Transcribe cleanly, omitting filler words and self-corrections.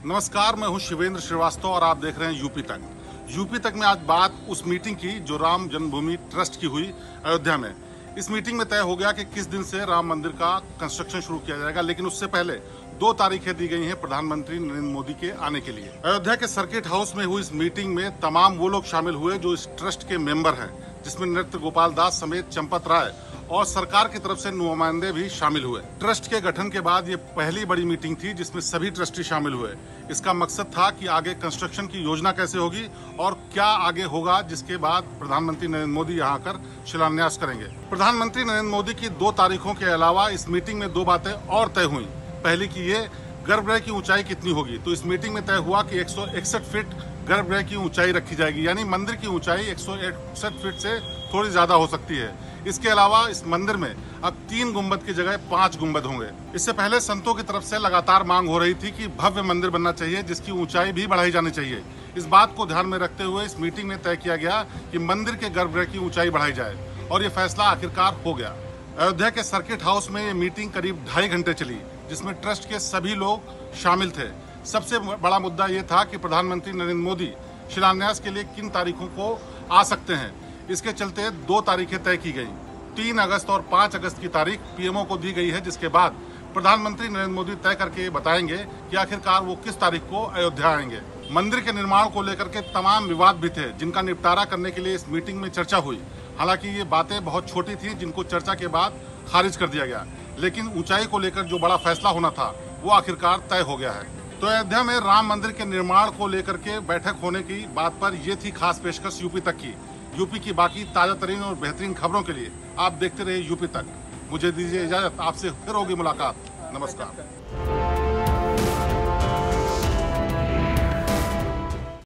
नमस्कार, मैं हूं शिवेंद्र श्रीवास्तव और आप देख रहे हैं यूपी तक। यूपी तक में आज बात उस मीटिंग की जो राम जन्मभूमि ट्रस्ट की हुई अयोध्या में। इस मीटिंग में तय हो गया कि किस दिन से राम मंदिर का कंस्ट्रक्शन शुरू किया जाएगा, लेकिन उससे पहले 2 तारीखें दी गई हैं प्रधानमंत्री नरेंद्र मोदी के आने के लिए। अयोध्या के सर्किट हाउस में हुई इस मीटिंग में तमाम वो लोग शामिल हुए जो इस ट्रस्ट के मेंबर हैं, जिसमें नृत्य गोपाल दास समेत चंपत राय और सरकार की तरफ से नुमाइंदे भी शामिल हुए। ट्रस्ट के गठन के बाद ये पहली बड़ी मीटिंग थी जिसमें सभी ट्रस्टी शामिल हुए। इसका मकसद था कि आगे कंस्ट्रक्शन की योजना कैसे होगी और क्या आगे होगा, जिसके बाद प्रधानमंत्री नरेंद्र मोदी यहाँ आकर शिलान्यास करेंगे। प्रधानमंत्री नरेंद्र मोदी की 2 तारीखों के अलावा इस मीटिंग में 2 बातें और तय हुई। पहली की ये, गर्भगृह की ऊंचाई कितनी होगी, तो इस मीटिंग में तय हुआ कि 161 फीट गर्भगृह की ऊंचाई रखी जाएगी, यानी मंदिर की ऊंचाई 161 फीट से थोड़ी ज्यादा हो सकती है। इसके अलावा इस मंदिर में अब 3 गुंबद की जगह 5 गुंबद होंगे। इससे पहले संतों की तरफ से लगातार मांग हो रही थी कि भव्य मंदिर बनना चाहिए जिसकी ऊंचाई भी बढ़ाई जानी चाहिए। इस बात को ध्यान में रखते हुए इस मीटिंग में तय किया गया कि मंदिर के गर्भगृह की ऊंचाई बढ़ाई जाए और ये फैसला आखिरकार हो गया। अयोध्या के सर्किट हाउस में ये मीटिंग करीब 2.5 घंटे चली, जिसमें ट्रस्ट के सभी लोग शामिल थे। सबसे बड़ा मुद्दा ये था कि प्रधानमंत्री नरेंद्र मोदी शिलान्यास के लिए किन तारीखों को आ सकते हैं। इसके चलते 2 तारीखें तय की गई। 3 अगस्त और 5 अगस्त की तारीख पीएमओ को दी गई है, जिसके बाद प्रधानमंत्री नरेंद्र मोदी तय करके बताएंगे कि आखिरकार वो किस तारीख को अयोध्या आएंगे। मंदिर के निर्माण को लेकर के तमाम विवाद भी थे, जिनका निपटारा करने के लिए इस मीटिंग में चर्चा हुई। हालांकि ये बातें बहुत छोटी थी, जिनको चर्चा के बाद खारिज कर दिया गया, लेकिन ऊंचाई को लेकर जो बड़ा फैसला होना था वो आखिरकार तय हो गया है। तो अयोध्या में राम मंदिर के निर्माण को लेकर के बैठक होने की बात पर ये थी खास पेशकश यूपी तक की। यूपी की बाकी ताजा तरीन और बेहतरीन खबरों के लिए आप देखते रहिए यूपी तक। मुझे दीजिए इजाजत, आपसे फिर होगी मुलाकात। नमस्कार।